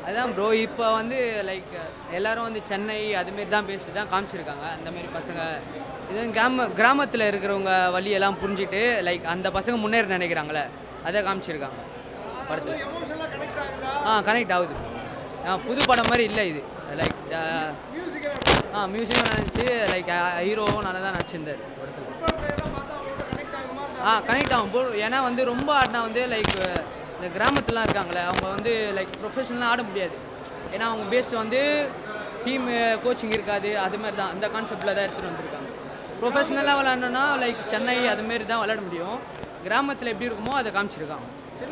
அதான் ப்ரோ இப்போ வந்து லைக் எல்லோரும் வந்து சென்னை அதுமாரி தான் பேசிட்டு தான் காமிச்சிருக்காங்க. அந்தமாரி பசங்க இது கிராமத்தில் இருக்கிறவங்க வழியெல்லாம் புரிஞ்சுட்டு லைக் அந்த பசங்க முன்னேற நினைக்கிறாங்களே அதை காமிச்சிருக்காங்க படத்தில். கனெக்ட் ஆகுது. புது படம் மாதிரி இல்லை இது. லைக் மியூசிக்கும் நினச்சி லைக் ஹீரோவும் நல்லா தான் நடிச்சிருந்தார் படத்தில். கனெக்ட் ஆகும் போ. ஏன்னா வந்து ரொம்ப ஆடினா வந்து லைக் இந்த கிராமத்துலாம் இருக்காங்களே அவங்க வந்து லைக் ப்ரொஃபஷனலாக ஆட முடியாது. ஏன்னா அவங்க பேஸ்ட் வந்து டீம் கோச்சிங் இருக்காது. அதுமாரி தான் அந்த கான்செப்டில் தான் எடுத்துகிட்டு வந்திருக்காங்க. ப்ரொஃபஷனலாக விளாட்ணுன்னா லைக் சென்னை அதுமாரி தான் விளாட முடியும். கிராமத்தில் எப்படி இருக்குமோ அதை காமிச்சிருக்காங்க.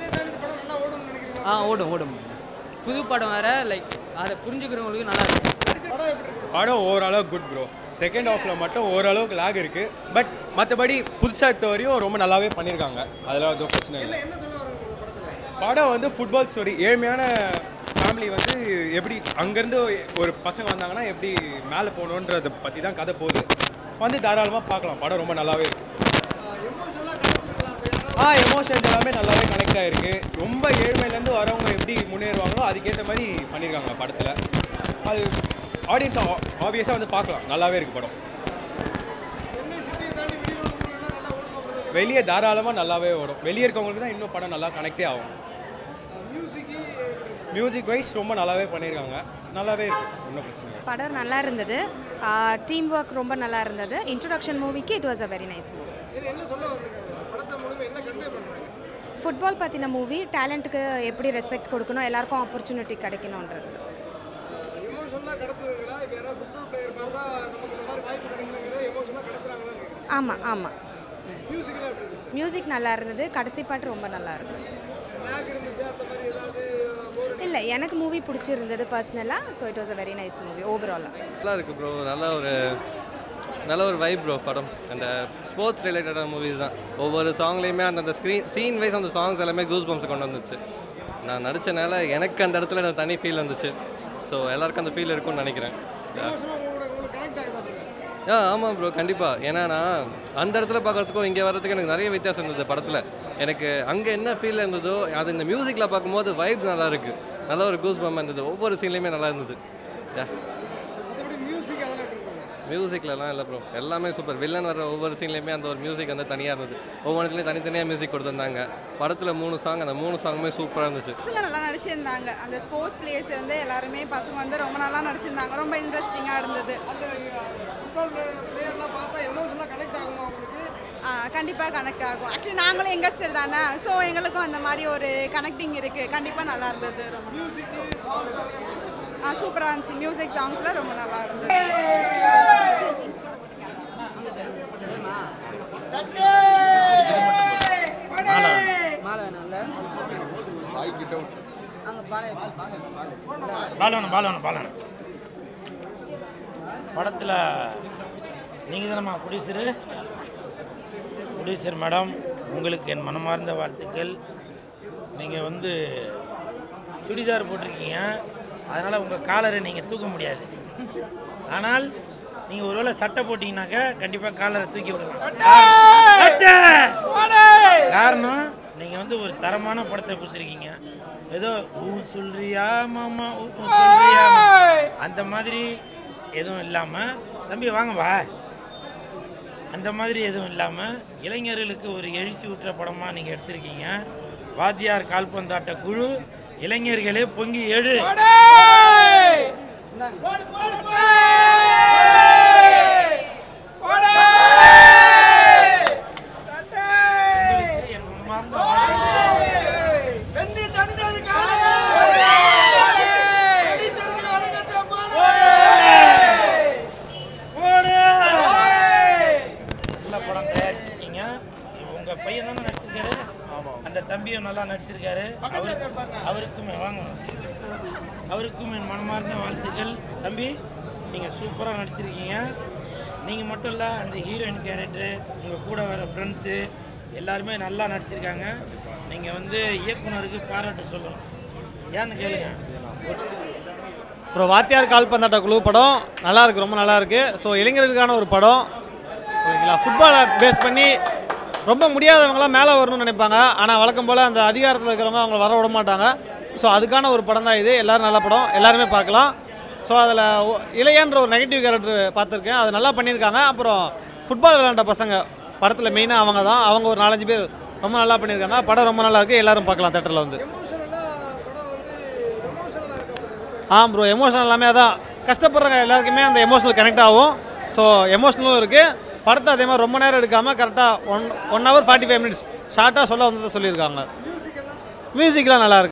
ஓடும். புது படம் வேறு லைக் அதை புரிஞ்சுக்கிறவங்களுக்கு நல்லா இருக்கும். படம் ஓவராலாக குட் ப்ரோ. செகண்ட் ஹாஃபில் மட்டும் ஓரளவுக்கு லேக் இருக்குது. பட் மற்றபடி புதுசாக எடுத்த வரையும் ரொம்ப நல்லாவே பண்ணியிருக்காங்க. அதெல்லாம் எதுவும் பிரச்சனை இல்லை. படம் வந்து ஃபுட்பால் ஸ்டோரி. ஏழ்மையான ஃபேமிலி வந்து எப்படி அங்கேருந்து ஒரு பசங்க வந்தாங்கன்னா எப்படி மேலே போகணுன்றதை பற்றி தான் கதை போகுது. வந்து தாராளமாக பார்க்கலாம். படம் ரொம்ப நல்லாவே இருக்குது. எமோஷன்ஸ் எல்லாமே நல்லாவே கனெக்ட் ஆகிருக்கு. ரொம்ப ஏழ்மையிலேருந்து வரவங்க எப்படி முன்னேறுவாங்களோ அதுக்கேற்ற மாதிரி பண்ணியிருக்காங்க படத்தில். அது ஆடியன்ஸ் ஆப்வியஸாக வந்து பார்க்கலாம். நல்லாவே இருக்குது படம். வெளியே தாராளமாக நல்லாவே ஓடும். வெளியே இருக்கவங்களுக்கு தான் இன்னும் படம் நல்லா கனெக்டே ஆகும். மியூசிக் வைஸ் ரொம்ப நல்லாவே பண்ணியிருக்காங்க. நல்லாவே இருக்குது. ஒன்றும் பிரச்சனை இல்லை. படம் நல்லா இருந்தது. டீம் ஒர்க் ரொம்ப நல்லா இருந்தது. இன்ட்ரடக்ஷன் மூவிக்கு it was a very nice movie. Football பற்றின மூவி. டேலண்ட்டுக்கு எப்படி ரெஸ்பெக்ட் கொடுக்கணும், எல்லாருக்கும் ஆப்பர்ச்சுனிட்டி கிடைக்கணுன்றது. ஆமாம். மியூசிக் நல்லா இருந்தது. கடைசி பாட்டு ரொம்ப நல்லா இருந்தது. இல்லை, எனக்கு மூவி பிடிச்சிருந்தது பர்சனலாக. So it was a very nice movie ஓவராலாக. நல்லா இருக்குது ப்ரோ. நல்ல ஒரு வைப் ப்ரோ படம். அந்த ஸ்போர்ட்ஸ் ரிலேட்டடான மூவிஸ் தான். ஒவ்வொரு சாங்லேயுமே அந்த சீன் வைஸ் அந்த சாங்ஸ் எல்லாமே கூஸ் பம்ப்ஸ் கொண்டு வந்துச்சு. நான் நடித்தனால எனக்கு அந்த இடத்துல எனக்கு தனி ஃபீல் வந்துச்சு. ஸோ எல்லாருக்கும் அந்த ஃபீல் இருக்கும்னு நினைக்கிறேன். ஆமாம் ப்ரோ, கண்டிப்பாக. ஏன்னா நான் அந்த இடத்துல பார்க்குறதுக்கும் இங்கே வர்றதுக்கு எனக்கு நிறைய வித்தியாசம் இருந்தது படத்தில். எனக்கு அங்கே என்ன ஃபீல் இருந்ததோ அது இந்த மியூசிக்கில் பார்க்கும்போது வைப்ஸ் நல்லா இருக்குது. நல்ல ஒரு கூஸ் பம்ப் இருந்தது. ஒவ்வொரு சீன்லேயுமே நல்லா இருந்தது. மியூசிக்லலாம் இல்லை ப்ரோ, எல்லாமே சூப்பர். வில்லன் வர ஒவ்வொரு சீன்லேயுமே அந்த ஒரு மியூசிக் வந்து தனியாக இருந்தது. ஒவ்வொன்றுலேயும் தனித்தனியாக மியூசிக் கொடுத்துருந்தாங்க. படத்தில் 3 சாங், அந்த 3 சாங்குமே சூப்பராக இருந்துச்சு. நல்லா நடிச்சிருந்தாங்க. அந்த ஸ்போர்ட்ஸ் பிளேயர்ஸ் வந்து எல்லாருமே பசங்க வந்து ரொம்ப நல்லா நடிச்சிருந்தாங்க. ரொம்ப இன்ட்ரெஸ்டிங்காக இருந்தது. கண்டிப்பாக கனெக்ட் ஆகும். ஆக்சுவலி நாங்களும் யங்கஸ்டர் தானே. ஸோ எங்களுக்கும் அந்த மாதிரி ஒரு கனெக்டிங் இருக்குது. கண்டிப்பாக நல்லா இருந்தது. சூப்பராக இருந்துச்சு. மியூசிக் சாங்ஸ்லாம் ரொம்ப நல்லா இருந்தது. படத்தில் நீங்கள் தானம்மா ப்ரொடியூசர் மேடம், உங்களுக்கு என் மனமார்ந்த வாழ்த்துக்கள். நீங்கள் வந்து சுடிதார் போட்டிருக்கீங்க, அதனால் உங்கள் காலரை நீங்கள் தூக்க முடியாது. ஆனால் நீங்கள் ஒருவேளை சட்டை போட்டிங்கனாக்கா கண்டிப்பாக காலரை தூக்கி விடலாம். காரணம் நீங்கள் வந்து ஒரு தரமான படத்தை கொடுத்துருக்கீங்க. ஏதோ சொல்றியா மாமா சொல்றியா அந்த மாதிரி எதுவும் இல்லாமல், தம்பி வாங்கப்பா, அந்த மாதிரி எதுவும் இல்லாமல் இளைஞர்களுக்கு ஒரு எழுச்சி ஊட்டுற படமாக நீங்கள் எடுத்திருக்கீங்க. வாத்தியார் கால்பந்தாட்ட குழு, இளைஞர்களே பொங்கி எழு. அந்த தம்பியும் நல்லா நடிச்சிருக்காரு. அவருக்கும் என் மனமார்ந்த வாழ்த்துக்கள். தம்பி, நீங்கள் சூப்பராக நடிச்சிருக்கீங்க. நீங்கள் மட்டும் இல்லை, அந்த ஹீரோயின் கேரக்டரு, உங்கள் கூட வர ஃப்ரெண்ட்ஸு எல்லாருமே நல்லா நடிச்சிருக்காங்க. நீங்கள் வந்து இயக்குனருக்கு பாராட்டு சொல்லணும். ஏன்னு கேளுங்க. அப்புறம் வாத்தியார் கால்பந்தாட்ட குழு படம் நல்லா இருக்குது, ரொம்ப நல்லா இருக்குது. ஸோ இளைஞர்களுக்கான ஒரு படம். ஓகேங்களா? ஃபுட்பாலை பேஸ் பண்ணி ரொம்ப முடியாதவங்களாம் மேலே வரணும்னு நினைப்பாங்க. ஆனால் வழக்கம் போல் அந்த அதிகாரத்தில் இருக்கிறவங்க அவங்கள வர விட மாட்டாங்க. ஸோ அதுக்கான ஒரு படம் தான் இது. எல்லோரும் நல்ல படம், எல்லாருமே பார்க்கலாம். ஸோ அதில் இளையன்ற ஒரு நெகட்டிவ் கேரக்டர் பார்த்துருக்கேன், அது நல்லா பண்ணியிருக்காங்க. அப்புறம் ஃபுட்பால் விளையாண்ட பசங்க படத்தில் மெயினாக அவங்க தான், அவங்க ஒரு 4-5 பேர் ரொம்ப நல்லா பண்ணியிருக்காங்க. படம் ரொம்ப நல்லா இருக்குது, எல்லோரும் பார்க்கலாம் தேட்டரில் வந்து. ப்ரோ எமோஷனல் எல்லாமே அதான் கஷ்டப்படுறாங்க எல்லாருக்குமே அந்த எமோஷனல் கனெக்ட் ஆகும். ஸோ எமோஷனலும் இருக்குது. படத்தை அதே மாதிரி ரொம்ப நேரம் எடுக்காமல் கரெக்டாக 1 hour 45 minutes ஷார்ட்டாக சொல்ல வந்ததை சொல்லியிருக்காங்க. மியூசிக்லாம் நல்லா இருக்கு.